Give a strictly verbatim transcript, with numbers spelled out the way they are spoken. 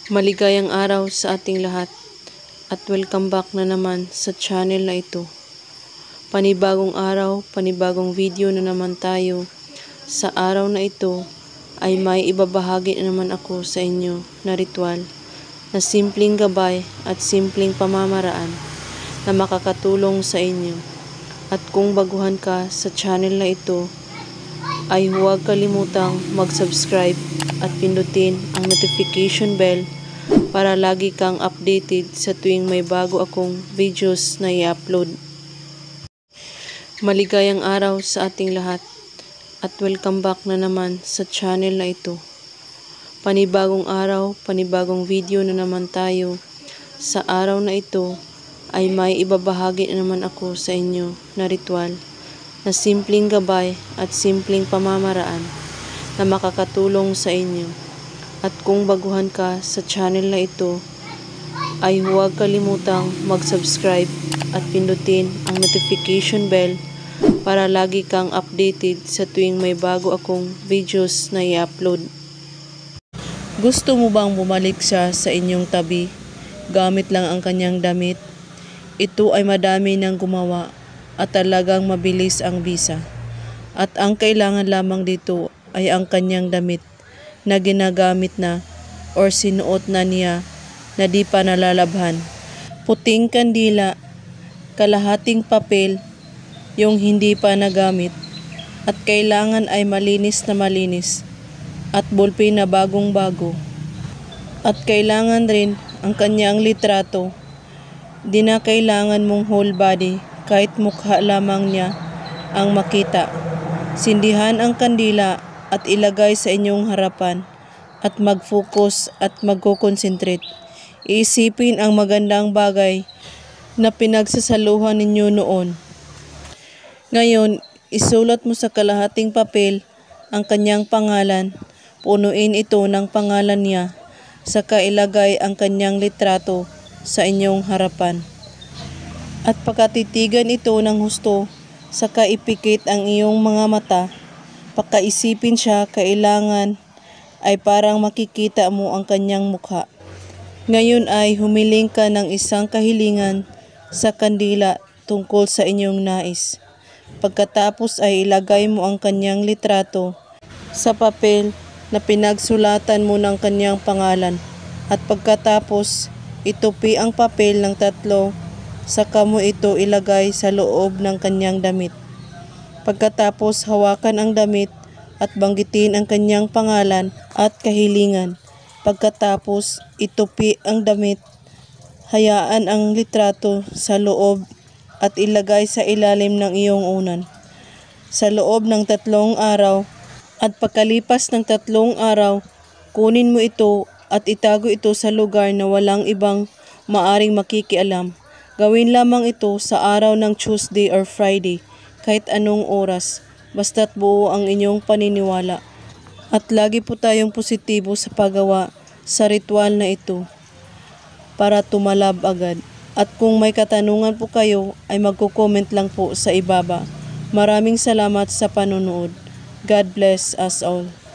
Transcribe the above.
Maligayang araw sa ating lahat at welcome back na naman sa channel na ito. Panibagong araw, panibagong video na naman tayo. Sa araw na ito ay may ibabahagi na naman ako sa inyo na ritual na simpleng gabay at simpleng pamamaraan na makakatulong sa inyo. At kung baguhan ka sa channel na ito, ay huwag kalimutang mag-subscribe at pindutin ang notification bell para lagi kang updated sa tuwing may bago akong videos na i-upload. Maligayang araw sa ating lahat at welcome back na naman sa channel na ito. Panibagong araw, panibagong video na naman tayo. Sa araw na ito ay may ibabahagi na naman ako sa inyo na ritual na simpleng gabay at simpleng pamamaraan na makakatulong sa inyo. At kung baguhan ka sa channel na ito, ay huwag kalimutang mag-subscribe at pindutin ang notification bell para lagi kang updated sa tuwing may bago akong videos na i-upload. Gusto mo bang bumalik siya sa inyong tabi gamit lang ang kanyang damit? Ito ay madami nang gumawa at talagang mabilis ang bisa. At ang kailangan lamang dito ay ang kanyang damit na ginagamit na or sinuot na niya na di pa nalalabhan. Puting kandila, kalahating papel, yung hindi pa nagamit, at kailangan ay malinis na malinis at ballpen na bagong bago. At kailangan rin ang kanyang litrato. Di na kailangan mong whole body, kahit mukha lamang niya ang makita. Sindihan ang kandila at ilagay sa inyong harapan at mag-focus at magko-concentrate. Iisipin ang magandang bagay na pinagsasaluhan ninyo noon. Ngayon, isulat mo sa kalahating papel ang kanyang pangalan. Punuin ito ng pangalan niya, saka ilagay ang kanyang litrato sa inyong harapan. At pagkatitigan ito ng husto, saka ipikit ang iyong mga mata. Pagkaisipin siya, kailangan ay parang makikita mo ang kanyang mukha. Ngayon ay humiling ka ng isang kahilingan sa kandila tungkol sa inyong nais. Pagkatapos ay ilagay mo ang kanyang litrato sa papel na pinagsulatan mo ng kanyang pangalan. At pagkatapos, itupi ang papel ng tatlo, saka mo ito ilagay sa loob ng kanyang damit. Pagkatapos, hawakan ang damit at banggitin ang kanyang pangalan at kahilingan. Pagkatapos, itupi ang damit, hayaan ang litrato sa loob at ilagay sa ilalim ng iyong unan. Sa loob ng tatlong araw at pagkalipas ng tatlong araw, kunin mo ito at itago ito sa lugar na walang ibang maaring makikialam. Gawin lamang ito sa araw ng Tuesday or Friday, kahit anong oras, basta't buo ang inyong paniniwala. At lagi po tayong positibo sa paggawa sa ritual na ito para tumalab agad. At kung may katanungan po kayo, ay magko-comment lang po sa ibaba. Maraming salamat sa panonood. God bless us all.